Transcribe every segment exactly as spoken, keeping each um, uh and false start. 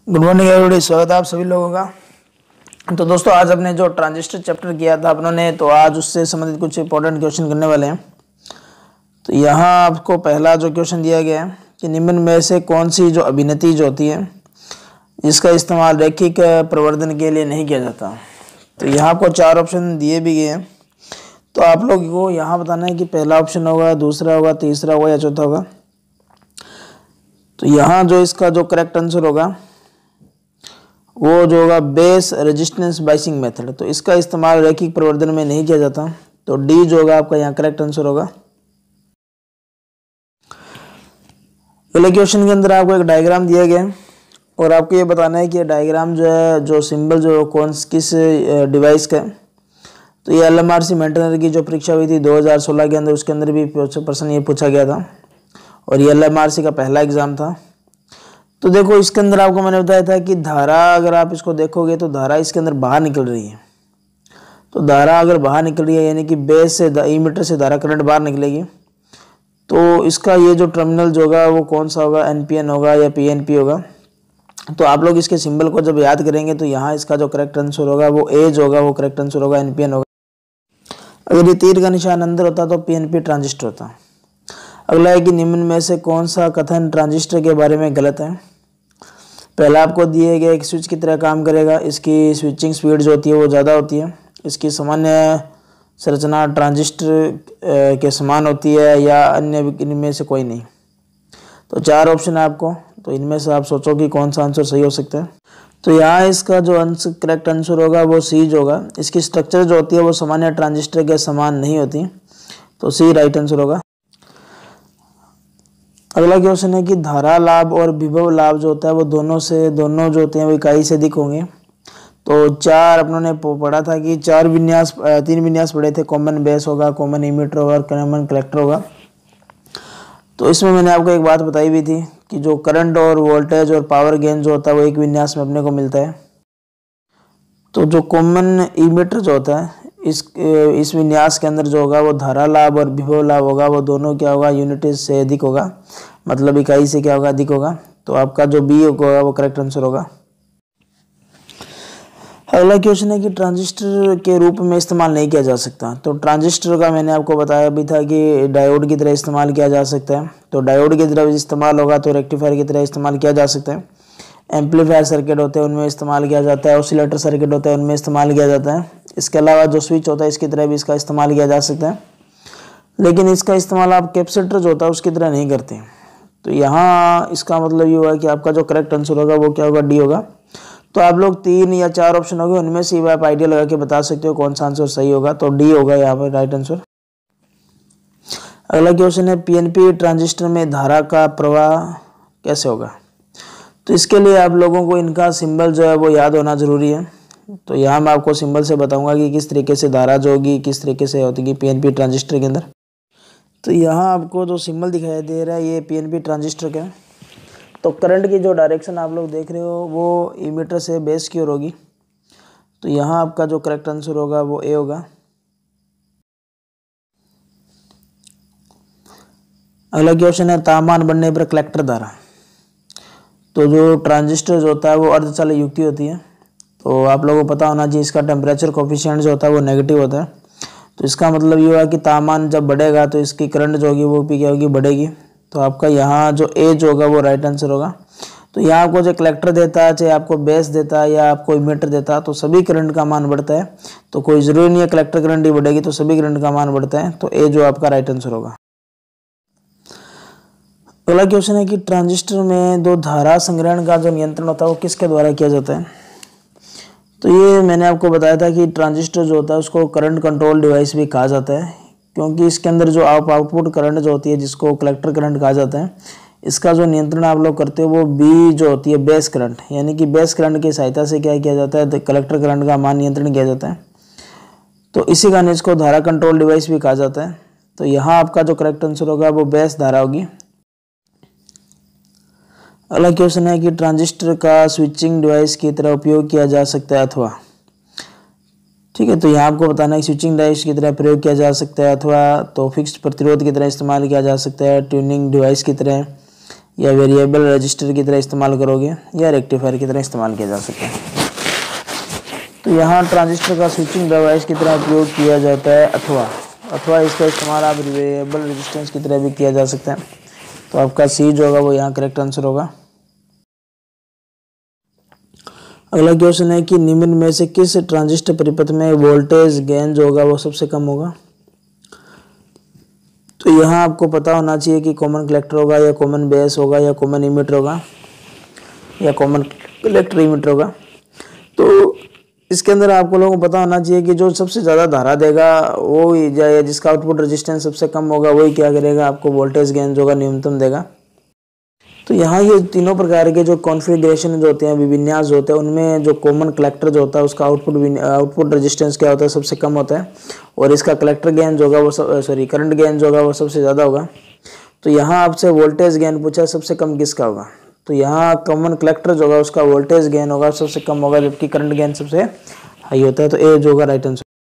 Good morning everybody, स्वागत है आप सभी लोगों का। तो दोस्तों, आज अपने जो ट्रांजिस्टर चैप्टर किया था अपनों ने, तो आज उससे संबंधित कुछ इंपॉर्टेंट क्वेश्चन करने वाले हैं। तो यहाँ आपको पहला जो क्वेश्चन दिया गया है कि निम्न में से कौन सी जो अभिनति जो होती है जिसका इस्तेमाल रैखिक प्रवर्धन के लिए नहीं किया जाता। तो यहाँ आपको चार ऑप्शन दिए भी गए हैं, तो आप लोग को यहाँ बताना है कि पहला ऑप्शन होगा, दूसरा होगा, तीसरा होगा या चौथा होगा। तो यहाँ जो इसका जो करेक्ट आंसर होगा वो जो होगा बेस रेजिस्टेंस बाइसिंग मेथड, तो इसका इस्तेमाल रैखिक प्रवर्धन में नहीं किया जाता। तो डी जो होगा आपका यहाँ करेक्ट आंसर होगा। पहले क्वेश्चन के अंदर आपको एक डायग्राम दिया गया है और आपको ये बताना है कि डायग्राम जो है, जो सिंबल जो कौन किस डिवाइस का है। तो ये L M R C maintainer की जो परीक्षा हुई थी दो हज़ार सोलह के अंदर, उसके अंदर भी प्रश्न ये पूछा गया था और ये एल एम आर सी का पहला एग्जाम था। तो देखो, इसके अंदर आपको मैंने बताया था कि धारा, अगर आप इसको देखोगे तो धारा इसके अंदर बाहर निकल रही है। तो धारा अगर बाहर निकल रही है यानी कि बेस से इमीटर से धारा करंट बाहर निकलेगी, तो इसका ये जो टर्मिनल जो होगा वो कौन सा होगा, एन पी एन होगा या पी एन पी होगा। तो आप लोग इसके सिंबल को जब याद करेंगे तो यहाँ इसका जो करेक्ट आंसर होगा वो ए जो होगा वो करेक्ट आंसर होगा, एन पी एन होगा। अगर ये तीर का निशान अंदर होता तो पी एन पी ट्रांजिस्टर होता। अगला है कि निम्न में से कौन सा कथन ट्रांजिस्टर के बारे में गलत है। पहला आपको दिए गए एक स्विच की तरह काम करेगा, इसकी स्विचिंग स्पीड जो होती है वो ज़्यादा होती है, इसकी सामान्य संरचना ट्रांजिस्टर के समान होती है या अन्य इनमें से कोई नहीं। तो चार ऑप्शन है आपको, तो इनमें से आप सोचो कि कौन सा आंसर सही हो सकता है। तो यहाँ इसका जो आंसर करेक्ट आंसर होगा वो सी जो होगा, इसकी स्ट्रक्चर जो होती है वो सामान्य ट्रांजिस्टर के समान नहीं होती। तो सी राइट आंसर होगा। अगला क्वेश्चन है कि धारा लाभ और विभव लाभ जो होता है वो दोनों से दोनों जो होते हैं वो इकाई से अधिक होंगे। तो चार अपनों ने पढ़ा था कि चार विन्यास तीन विन्यास पढ़े थे, कॉमन बेस होगा, कॉमन इमीटर होगा और कॉमन कलेक्टर होगा। तो इसमें मैंने आपको एक बात बताई भी थी कि जो करंट और वोल्टेज और पावर गेन जो होता है वो एक विन्यास में अपने को मिलता है। तो जो कॉमन इमीटर जो होता है इस इस विन्यास के अंदर जो होगा वो धारा लाभ और विभव लाभ होगा वो दोनों क्या होगा, यूनिट से अधिक होगा, मतलब इकाई से क्या होगा, अधिक होगा। तो आपका जो बी होगा वो करेक्ट आंसर होगा। अगला क्वेश्चन है कि ट्रांजिस्टर के रूप में इस्तेमाल नहीं किया जा सकता। तो ट्रांजिस्टर का मैंने आपको बताया भी था कि डायोड की तरह इस्तेमाल किया जा सकता है। तो डायोड की तरह इस्तेमाल होगा तो रेक्टिफायर की तरह इस्तेमाल किया जा सकता है। एम्पलीफायर सर्किट होते हैं उनमें इस्तेमाल किया जाता है, ऑसिलेटर सर्किट होते हैं उनमें इस्तेमाल किया जाता है। इसके अलावा जो स्विच होता है इसकी तरह भी इसका इस्तेमाल किया जा सकता है, लेकिन इसका इस्तेमाल आप कैपेसिटर जो होता है उसकी तरह नहीं करते। तो यहाँ इसका मतलब ये हुआ कि आपका जो करेक्ट आंसर होगा वो क्या होगा, डी होगा। तो आप लोग तीन या चार ऑप्शन होंगे उनमें से आप आइडिया लगा के बता सकते हो कौन सा आंसर सही होगा। तो डी होगा यहाँ पर राइट आंसर। अगला क्वेश्चन है पीएनपी ट्रांजिस्टर में धारा का प्रवाह कैसे होगा। तो इसके लिए आप लोगों को इनका सिंबल जो है वो याद होना जरूरी है। तो यहाँ मैं आपको सिंबल से बताऊंगा कि किस तरीके से धारा जो होगी किस तरीके से होती पीएनपी ट्रांजिस्टर के अंदर। तो यहाँ आपको जो सिंबल दिखाई दे रहा है ये पीएनपी ट्रांजिस्टर का है। तो करंट की जो डायरेक्शन आप लोग देख रहे हो वो इमीटर से बेस की ओर होगी। तो यहाँ आपका जो करेक्ट आंसर होगा वो ए होगा। अगला क्वेश्चन है तापमान बढ़ने पर कलेक्टर धारा। तो जो ट्रांजिस्टर जो होता है वो अर्धचालक युक्ति होती है। तो आप लोगों को पता होना चाहिए इसका टेम्परेचर कोफिशिएंट जो होता है वो नेगेटिव होता है। तो इसका मतलब ये हुआ कि तापमान जब बढ़ेगा तो इसकी करंट जो होगी वो भी क्या होगी, बढ़ेगी। तो आपका यहाँ जो ए जो होगा वो राइट आंसर होगा। तो यहाँ आपको जो कलेक्टर देता है, चाहे आपको बेस देता है या आपको इमीटर देता है, तो सभी करंट का मान बढ़ता है। तो कोई ज़रूरी नहीं है कलेक्टर करंट ही बढ़ेगी, तो सभी करंट का मान बढ़ता है। तो ए जो आपका राइट आंसर होगा। अगला क्वेश्चन है कि ट्रांजिस्टर में दो धारा संग्रहण का जो नियंत्रण होता है वो किसके द्वारा किया जाता है। तो ये मैंने आपको बताया था कि ट्रांजिस्टर जो होता है उसको करंट कंट्रोल डिवाइस भी कहा जाता है, क्योंकि इसके अंदर जो आप आउटपुट करंट जो होती है जिसको कलेक्टर करंट कहा जाता है, इसका जो नियंत्रण आप लोग करते हो वो बी जो होती है बेस करंट, यानी कि बेस करंट की सहायता से क्या किया जाता है, कलेक्टर करंट का मान नियंत्रण किया जाता है। तो इसी कारण इसको धारा कंट्रोल डिवाइस भी कहा जाता है। तो यहाँ आपका जो करेक्ट आंसर होगा वो बेस धारा होगी। अगला क्वेश्चन है कि ट्रांजिस्टर का स्विचिंग डिवाइस की तरह उपयोग किया जा सकता है अथवा, ठीक है। तो यहाँ आपको बताना है कि स्विचिंग डिवाइस की तरह प्रयोग किया जा सकता है अथवा तो फिक्स्ड प्रतिरोध की तरह इस्तेमाल किया जा सकता है, ट्यूनिंग डिवाइस की तरह या वेरिएबल रजिस्टर की तरह इस्तेमाल करोगे या रेक्टिफायर की तरह इस्तेमाल किया जा सकता है। तो यहाँ ट्रांजिस्टर का स्विचिंग डिवाइस की तरह उपयोग किया जाता है अथवा अथवा इसका इस्तेमाल आप वेरिएबल रेजिस्टेंस की तरह भी किया जा सकता है। तो आपका सी जो होगा वो यहाँ करेक्ट आंसर होगा। अगला क्वेश्चन है कि निम्न में से किस ट्रांजिस्टर परिपथ में वोल्टेज गेन जो होगा वो सबसे कम होगा। तो यहाँ आपको पता होना चाहिए कि कॉमन कलेक्टर होगा या कॉमन बेस होगा या कॉमन इमीटर होगा या कॉमन कलेक्टर इमीटर होगा। तो इसके अंदर आपको लोगों को पता होना चाहिए कि जो सबसे ज़्यादा धारा देगा वो ही या जिसका आउटपुट रेजिस्टेंस सबसे कम होगा वही क्या करेगा, आपको वोल्टेज गेन जो होगा न्यूनतम देगा। तो यहाँ ये तीनों प्रकार के जो कॉन्फ़िगरेशन जो होते हैं, विन्यास जो होते हैं, उनमें जो कॉमन कलेक्टर जो होता है उसका आउटपुट आउटपुट रेजिस्टेंस क्या होता है, सबसे कम होता है, और इसका कलेक्टर गेन जो होगा वो सॉरी करंट गेन जो होगा वो सबसे ज़्यादा होगा। तो यहाँ आपसे वोल्टेज गेन पूछा सबसे कम किसका होगा। तो यहाँ कॉमन कलेक्टर जो होगा उसका वोल्टेज गेन होगा सबसे कम होगा, जबकि करंट गेन सबसे हाई होता है। तो ए जो होगा राइट आंसर।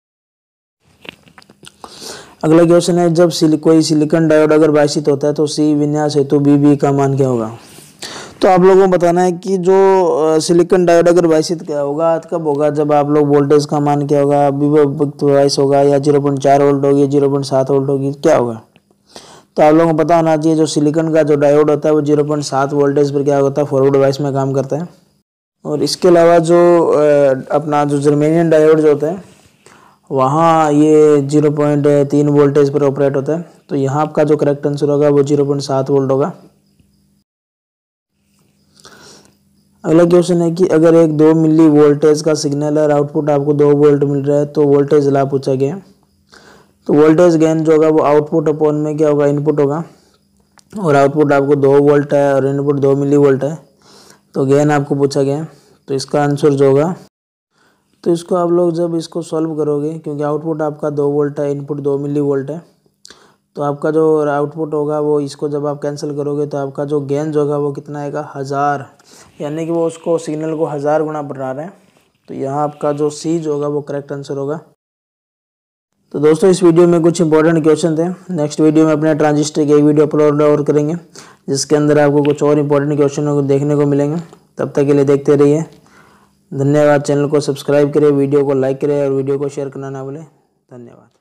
अगला क्वेश्चन है जब सिल, कोई सिलिकॉन डायोड अगर वायसित होता है तो सी विन्यास हेतु बी बी का मान क्या होगा। तो आप लोगों को बताना है कि जो सिलिकॉन डायोड अगर वायसित क्या होगा कब होगा, जब आप लोग वोल्टेज का मान क्या होगा, विभक्त वाइस होगा या जीरो पॉइंट चार वोल्ट होगी, जीरो पॉइंट सात वोल्ट होगी, क्या होगा। तो आप लोगों को पता होना चाहिए जो सिलिकॉन का जो डायोड होता है वो जीरो पॉइंट सात वोल्टेज पर क्या होता है, फॉरवर्ड वाइस में काम करता है। और इसके अलावा जो अपना जो जर्मेनियम डायोड जो होता है वहाँ ये जीरो पॉइंट तीन वोल्टेज पर ऑपरेट होता है। तो यहाँ आपका जो करेक्ट आंसर होगा वो जीरो पॉइंट सात वोल्ट होगा। अगला क्वेश्चन है कि अगर एक दो मिली वोल्टेज का सिग्नल और आउटपुट आपको दो वोल्ट मिल रहा है तो वोल्टेज लाभ पूछा गया। तो वोल्टेज गेन जो होगा वो आउटपुट अपॉन में क्या होगा, इनपुट होगा, और आउटपुट आपको दो वोल्ट है और इनपुट दो मिली वोल्ट है। तो गेन आपको पूछा गया। तो इसका आंसर जो होगा, तो इसको आप लोग जब इसको सॉल्व करोगे, क्योंकि आउटपुट आपका दो वोल्ट है, इनपुट दो मिली वोल्ट है, तो आपका जो आउटपुट होगा वो इसको जब आप कैंसिल करोगे तो आपका जो गेन जो होगा वो कितना आएगा, हज़ार, यानी कि वो उसको सिग्नल को हज़ार गुना बढ़ा रहे हैं। तो यहाँ आपका जो सी जो होगा वो करेक्ट आंसर होगा। तो दोस्तों इस वीडियो में कुछ इंपॉर्टेंट क्वेश्चन थे। नेक्स्ट वीडियो में अपने ट्रांजिस्टर की एक वीडियो अपलोड और करेंगे जिसके अंदर आपको कुछ और इंपॉर्टेंट क्वेश्चन को देखने को मिलेंगे। तब तक के लिए देखते रहिए। धन्यवाद। चैनल को सब्सक्राइब करें, वीडियो को लाइक करें और वीडियो को शेयर करना ना भूलें। धन्यवाद।